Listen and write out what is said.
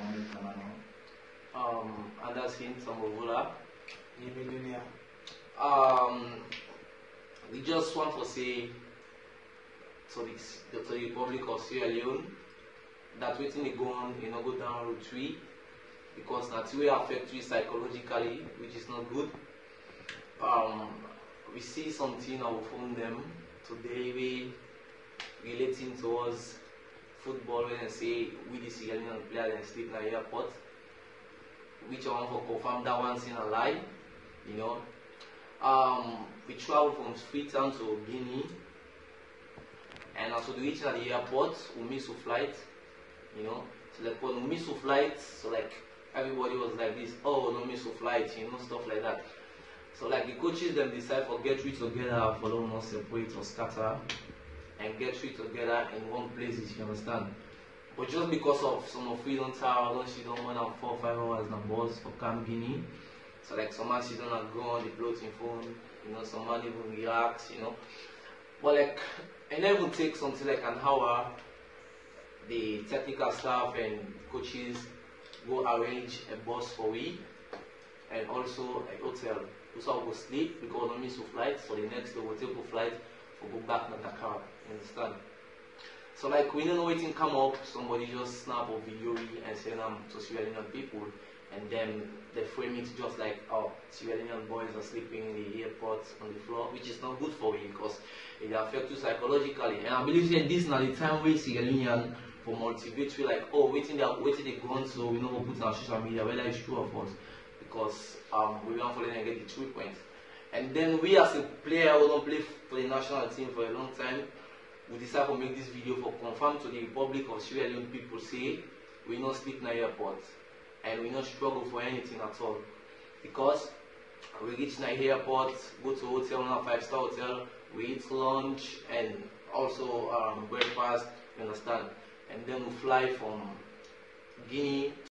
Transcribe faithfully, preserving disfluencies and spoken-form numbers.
Um, Anderson Sambovola. Millionaire. Um, we just want to say to the, to the Republic of Sierra Leone that waiting they go on, you know, go down route three because that will affect you psychologically, which is not good. Um, we see something I will phone them today we relating towards football when they say we the Sierra Leone player and sleep in the airport, which I want to confirm that one thing a lie, you know. Um, we travel from Freetown to Guinea, and as we reach at the airport, we miss a flight, you know. So like when we miss a flight, so like everybody was like this, oh no miss a flight, you know, stuff like that. So like the coaches them decide for get three together, for don't not separate or scatter, and get three together in one place, if you understand. But just because of some of we don't have, don't she don't want to four or five hours in the bus for Camp Guinea. So like some man she don't have gone, the floating phone, you know, some man even relax, you know. But like it never takes something like an hour. The technical staff and coaches go arrange a bus for we and also a hotel. Also I will sleep because I miss a flight, so the next day we'll take a flight for go back to Dakar. You understand? So like we don't know waiting come up, somebody just snap a video and send them to Sierra Leone people, and then they frame it just like, oh, Sierra Leone boys are sleeping in the airport on the floor, which is not good for you because it affects you psychologically. And I believe that this is not the time where Sierra Leone for motivate you like, oh, waiting they waiting they go on, so we know we'll put on social media whether it's true or false, because um we want for them to get the three points. And then we as a player who don't play for the national team for a long time, we decide to make this video for confirm to the Republic of Sierra Leone people say we not sleep in the airport and we not struggle for anything at all, because we reach the airport, go to hotel, now five star hotel, we eat lunch and also um, breakfast, you understand, and then we fly from Guinea